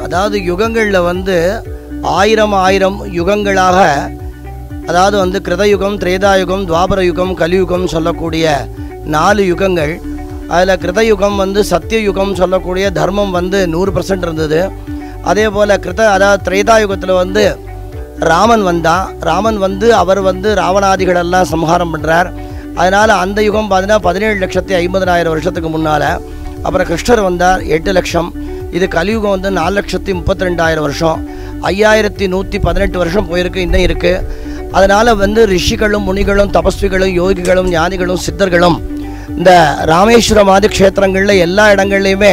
அதாவது யுகங்களில் வந்து ஆயிரம் யுகங்களாக, அதாவது வந்து கிருதயுகம், திரேதாயுகம், துவாபர யுகம், கலியுகம் சொல்லக்கூடிய 4 யுகங்கள். அதில் கிருதயுகம் வந்து சத்தியயுகம் சொல்லக்கூடிய தர்மம் வந்து 100% இருந்தது. அதே போல் அதாவது திரேதாயுகத்தில் வந்து ராமன் வந்தான். ராமன் வந்து அவர் வந்து ராவணாதிகளெல்லாம் சம்ஹாரம் பண்ணுறார். அதனால் அந்த யுகம் பார்த்தீங்கன்னா 17,50,000 வருஷத்துக்கு முன்னால். அப்புறம் கிருஷ்ணர் வந்தார் 8 லட்சம். இது கலியுகம் வந்து 4,32,000 வருஷம். 5,118 வருஷம் போயிருக்கு, இன்னும் இருக்குது. அதனால் வந்து ரிஷிகளும் முனிகளும் தபஸ்விகளும் யோகிகளும் ஞானிகளும் சித்தர்களும் இந்த ராமேஸ்வரம் ஆதி க்ஷேத்திரங்களில் எல்லா இடங்கள்லையுமே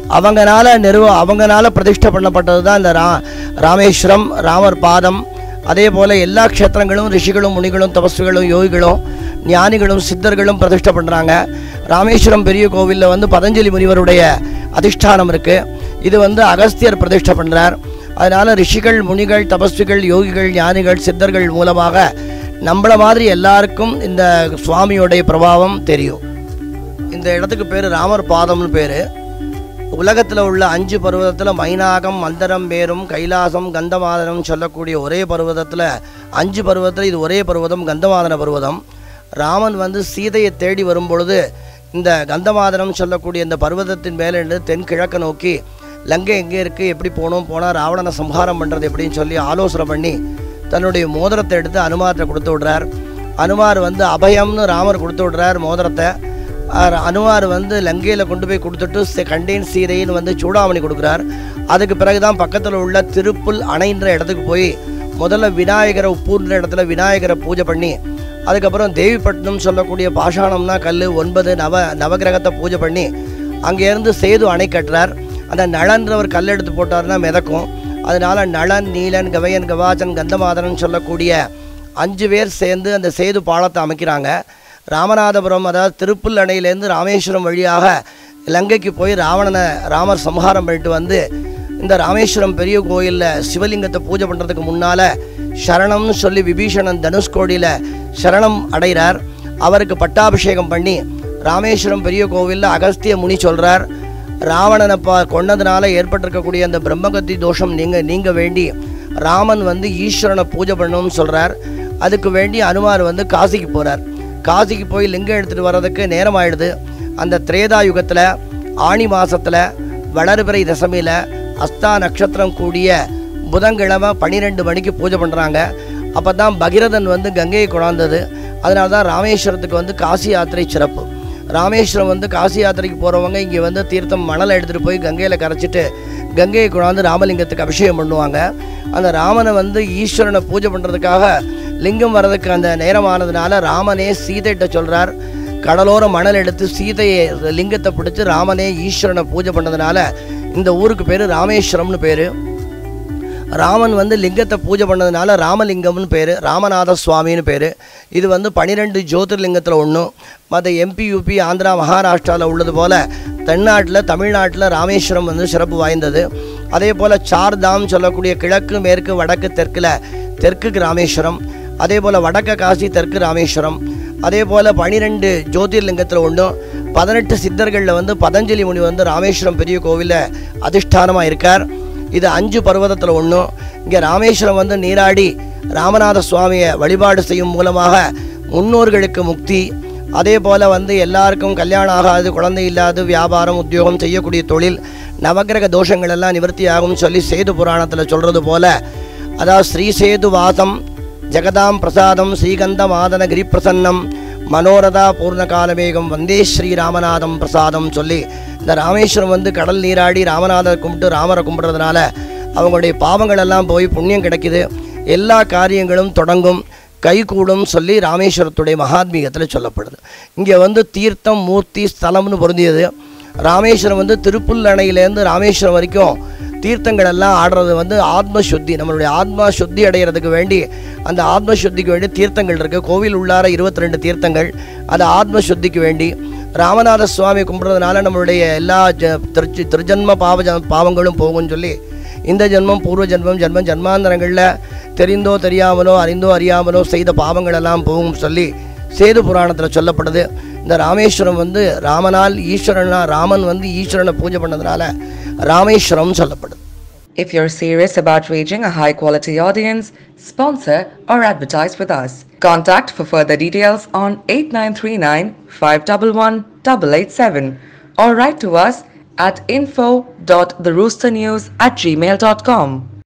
அவங்கனால பிரதிஷ்டை பண்ணப்பட்டது தான் இந்த ராமேஸ்வரம், ராமர் பாதம். அதே போல் எல்லா க்ஷேத்திரங்களும் ரிஷிகளும் முனிகளும் தபஸ்விகளும் யோகிகளும் ஞானிகளும் சித்தர்களும் பிரதிஷ்டை பண்ணுறாங்க. ராமேஸ்வரம் பெரிய கோவிலில் வந்து பதஞ்சலி முனிவருடைய அதிஷ்டானம் இருக்குது. இது வந்து அகஸ்தியர் பிரதிஷ்டை பண்ணுறார். அதனால் ரிஷிகள் முனிகள் தபஸ்விகள் யோகிகள் ஞானிகள் சித்தர்கள் மூலமாக நம்மள மாதிரி எல்லாருக்கும் இந்த சுவாமியோடைய பிரபாவம் தெரியும். இந்த இடத்துக்கு பேர் ராமர் பாதம்னு பேர். உலகத்தில் உள்ள 5 பர்வதத்தில் மைனாகம், மந்தரம், மேரும், கைலாசம், கந்தமாதனம் சொல்லக்கூடிய ஒரே பர்வதத்தில் 5 பர்வதத்தில் இது ஒரே பர்வதம் கந்தமாதன பர்வதம். ராமன் வந்து சீதையை தேடி வரும்பொழுது இந்த கந்தமாதனம் சொல்லக்கூடிய இந்த பர்வதத்தின் மேலே தென்கிழக்க நோக்கி லங்கை எங்கே இருக்குது, எப்படி போனால் ராவணனை சம்ஹாரம் பண்ணுறது எப்படின்னு சொல்லி ஆலோசனை பண்ணி தன்னுடைய மோதிரத்தை எடுத்து அனுமார்கிட்ட கொடுத்து விடுறார். அனுமார் வந்து அபயம்னு ராமர் கொடுத்து விடுறார் மோதிரத்தை. அனுமார் வந்து லங்கையில் கொண்டு போய் கொடுத்துட்டு கண்டேன் சீதைன்னு வந்து சூடாமணி கொடுக்குறார். அதுக்கு பிறகு தான் பக்கத்தில் உள்ள திருப்புல் அணைன்ற இடத்துக்கு போய் முதல்ல விநாயகரை உப்பூர்ன்ற இடத்துல விநாயகரை பூஜை பண்ணி, அதுக்கப்புறம் தேவிப்பட்டினம் சொல்லக்கூடிய பாஷாணம்னா கல் 9 நவகிரகத்தை பூஜை பண்ணி அங்கேருந்து சேது அணை கட்டுறார். அந்த நளன்றவர் கல் எடுத்து போட்டார்னா மிதக்கும். அதனால் நளன், நீலன், கவையன், கவாச்சன், கந்தமாதனன் சொல்லக்கூடிய 5 பேர் சேர்ந்து அந்த சேது பாலத்தை அமைக்கிறாங்க. ராமநாதபுரம் அதாவது திருப்புல் அணையிலேருந்து ராமேஸ்வரம் வழியாக இலங்கைக்கு போய் ராமர் சம்ஹாரம் பண்ணிட்டு வந்து இந்த ராமேஸ்வரம் பெரிய கோயிலில் சிவலிங்கத்தை பூஜை பண்ணுறதுக்கு முன்னால் சரணம்னு சொல்லி விபீஷணன் தனுஷ்கோடியில் சரணம் அடைகிறார். அவருக்கு பட்டாபிஷேகம் பண்ணி ராமேஸ்வரம் பெரிய கோவிலில் அகஸ்திய முனி சொல்கிறார், ராவணனை கொன்னதுனால ஏற்பட்டிருக்கக்கூடிய அந்த பிரம்மகத்தி தோஷம் நீங்க வேண்டி ராமன் வந்து ஈஸ்வரனை பூஜை பண்ணணும்னு சொல்கிறார். அதுக்கு வேண்டி அனுமார் வந்து காசிக்கு போகிறார். காசிக்கு போய் லிங்கம் எடுத்துகிட்டு வர்றதுக்கு நேரம் ஆயிடுது. அந்த திரேதா யுகத்தில் ஆணி மாதத்தில் வளர்பிறை தசமியில் அஸ்தா நட்சத்திரம் கூடிய புதன்கிழமை 12 மணிக்கு பூஜை பண்ணுறாங்க. அப்போ தான் பகீரதன் வந்து கங்கையை கொண்டாந்தது. அதனால தான் ராமேஸ்வரத்துக்கு வந்து காசி யாத்திரை சிறப்பு. ராமேஸ்வரம் வந்து காசி யாத்திரைக்கு போகிறவங்க இங்கே வந்து தீர்த்தம் மணலை எடுத்துகிட்டு போய் கங்கையில் கரைச்சிட்டு கங்கையை கொண்டாந்து ராமலிங்கத்துக்கு அபிஷேகம் பண்ணுவாங்க. அந்த ராமனை வந்து ஈஸ்வரனை பூஜை பண்ணுறதுக்காக லிங்கம் வர்றதுக்கு அந்த நேரமானதுனால ராமனே சீதைகிட்ட சொல்கிறார், கடலோர மணல் எடுத்து சீதையை லிங்கத்தை பிடிச்சி ராமனே ஈஸ்வரனை பூஜை பண்ணதுனால இந்த ஊருக்கு பேர் ராமேஸ்வரம்னு பேர். ராமன் வந்து லிங்கத்தை பூஜை பண்ணதுனால ராமலிங்கம்னு பேர், ராமநாத சுவாமின்னு பேர். இது வந்து 12 ஜோதிர்லிங்கத்தில் ஒன்று. மற்ற MP, UP, ஆந்திரா, மகாராஷ்டிராவில் உள்ளது போல் தமிழ்நாட்டில் ராமேஸ்வரம் வந்து சிறப்பு வாய்ந்தது. அதே போல் 4 தாம் சொல்லக்கூடிய கிழக்கு மேற்கு வடக்கு தெற்குக்கு ராமேஸ்வரம். அதே போல் வடக்கு காசி தெற்கு ராமேஸ்வரம். அதே போல் 12 ஜோதிர்லிங்கத்தில் ஒன்று. 18 சித்தர்களில் வந்து பதஞ்சலி முனி வந்து ராமேஸ்வரம் பெரிய கோவிலில் அதிஷ்டானமாக இருக்கார். இது 5 பர்வதத்தில் ஒன்று. இங்கே ராமேஸ்வரம் வந்து நீராடி ராமநாத சுவாமியை வழிபாடு செய்யும் மூலமாக முன்னோர்களுக்கு முக்தி. அதே போல் வந்து எல்லாருக்கும் கல்யாணம் ஆகாது, குழந்தை இல்லாது, வியாபாரம் உத்தியோகம் செய்யக்கூடிய தொழில், நவகிரக தோஷங்கள் எல்லாம் நிவர்த்தி ஆகும்னு சொல்லி சேது புராணத்தில் சொல்கிறது போல், அதாவது ஸ்ரீசேது வாசம் ஜெகதாம் பிரசாதம் ஸ்ரீகந்த மாதன கிரிப்பிரசன்னம் மனோரதா பூர்ணகாலமேகம் வந்தே ஸ்ரீராமநாதம் பிரசாதம் சொல்லி இந்த ராமேஸ்வரம் வந்து கடல் நீராடி ராமநாதரை கும்பிட்டு ராமரை கும்பிட்றதுனால அவங்களுடைய பாவங்கள் எல்லாம் போய் புண்ணியம் கிடைக்குது, எல்லா காரியங்களும் தொடங்கும், கைகூடும் சொல்லி ராமேஸ்வரத்துடைய மகாத்மீகத்தில் சொல்லப்படுது. இங்கே வந்து தீர்த்தம் மூர்த்தி ஸ்தலம்னு பொருந்தியது. ராமேஸ்வரம் வந்து திருப்புல் அணையிலேருந்து ராமேஸ்வரம் வரைக்கும் தீர்த்தங்கள் எல்லாம் ஆடுறது வந்து ஆத்ம சுத்தி, நம்மளுடைய ஆத்மா சுத்தி அடைகிறதுக்கு வேண்டி அந்த ஆத்ம சுத்திக்கு வேண்டி தீர்த்தங்கள் இருக்குது. கோவில் உள்ளார 22 தீர்த்தங்கள், அது ஆத்ம சுத்திக்கு வேண்டி. ராமநாத சுவாமி கும்பிட்றதுனால நம்மளுடைய எல்லா திருஜன்ம பாவங்களும் போகும்னு சொல்லி இந்த ஜென்மம் பூர்வ ஜென்மம் ஜன்மாந்தரங்களில் தெரிந்தோ தெரியாமலோ அறிந்தோ அறியாமலோ செய்த பாவங்கள் எல்லாம் போகும் சொல்லி சேது புராணத்தில் சொல்லப்படுது. இந்த ராமேஸ்வரம் வந்து ராமன் வந்து ஈஸ்வரனை பூஜை பண்ணதுனால ராமேஸ்வரம் சொல்லப்படுது. If you're serious about reaching a high-quality audience, sponsor or advertise with us. Contact for further details on 8939 511 887 or write to us at info.theroosternews@gmail.com.